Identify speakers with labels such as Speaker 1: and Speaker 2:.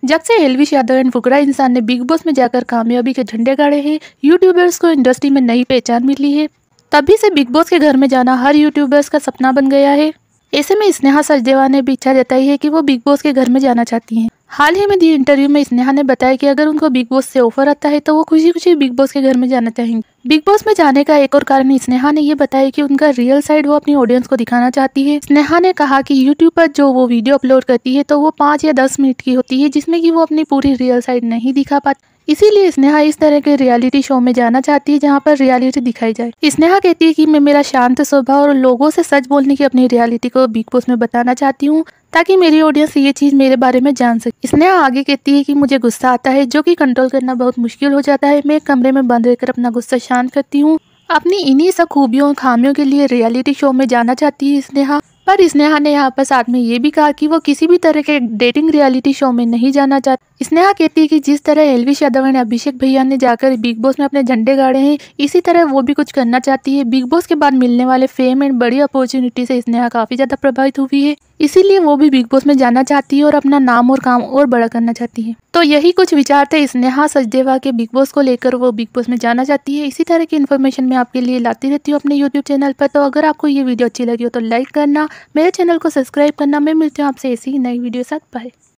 Speaker 1: जब से एल्विश यादव एंड फुकरा इंसान ने बिग बॉस में जाकर कामयाबी के झंडे गाड़े हैं, यूट्यूबर्स को इंडस्ट्री में नई पहचान मिली है। तभी से बिग बॉस के घर में जाना हर यूट्यूबर्स का सपना बन गया है। ऐसे में स्नेहा सचदेवा ने भी इच्छा जताई है कि वो बिग बॉस के घर में जाना चाहती हैं। हाल ही में दी इंटरव्यू में स्नेहा ने बताया कि अगर उनको बिग बॉस से ऑफर आता है तो वो खुशी खुशी बिग बॉस के घर में जाना चाहेंगी। बिग बॉस में जाने का एक और कारण स्नेहा ने ये बताया कि उनका रियल साइड वो अपनी ऑडियंस को दिखाना चाहती है। स्नेहा ने कहा कि यूट्यूब पर जो वो वीडियो अपलोड करती है तो वो 5 या 10 मिनट की होती है, जिसमें कि वो अपनी पूरी रियल साइड नहीं दिखा पाती। इसीलिए स्नेहा इस तरह के रियलिटी शो में जाना चाहती है जहां पर रियलिटी दिखाई जाए। स्नेहा कहती है कि मैं मेरा शांत स्वभाव और लोगों से सच बोलने की अपनी रियलिटी को बिग बॉस में बताना चाहती हूँ, ताकि मेरी ऑडियंस ये चीज मेरे बारे में जान सके। स्नेहा आगे कहती है कि मुझे गुस्सा आता है, जो कि कंट्रोल करना बहुत मुश्किल हो जाता है। मैं कमरे में बंद रहकर अपना गुस्सा शांत करती हूँ। अपनी इन्हीं सब खूबियों और खामियों के लिए रियलिटी शो में जाना चाहती है स्नेहा। पर स्नेहा ने यहाँ पर साथ में ये भी कहा कि वो किसी भी तरह के डेटिंग रियलिटी शो में नहीं जाना चाहती। स्नेहा कहती है कि जिस तरह एल्विश यादव ने अभिषेक भैया ने जाकर बिग बॉस में अपने झंडे गाड़े हैं, इसी तरह वो भी कुछ करना चाहती है। बिग बॉस के बाद मिलने वाले फेम एंड बड़ी अपॉर्चुनिटी से स्नेहा काफी ज्यादा प्रभावित हुई है, इसीलिए वो भी बिग बॉस में जाना चाहती है और अपना नाम और काम और बड़ा करना चाहती है। तो यही कुछ विचार थे स्नेहा सचदेवा के बिग बॉस को लेकर, वो बिग बॉस में जाना चाहती है। इसी तरह की इन्फॉर्मेशन मैं आपके लिए लाती रहती हूँ अपने यूट्यूब चैनल पर। तो अगर आपको ये वीडियो अच्छी लगी हो तो लाइक करना, मेरे चैनल को सब्सक्राइब करना। मैं मिलती हूँ आपसे ऐसी ही नई वीडियो साथ। बाय।